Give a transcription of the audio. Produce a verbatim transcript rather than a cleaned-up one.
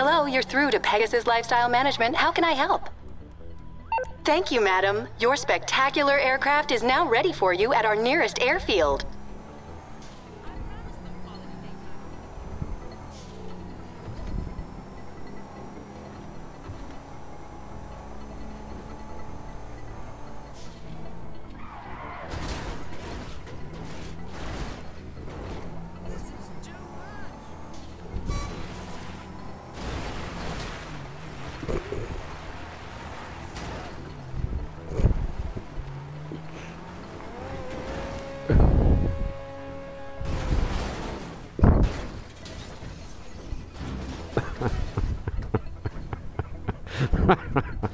Hello, you're through to Pegasus Lifestyle Management. How can I help? Thank you, madam. Your spectacular aircraft is now ready for you at our nearest airfield. Ha ha ha.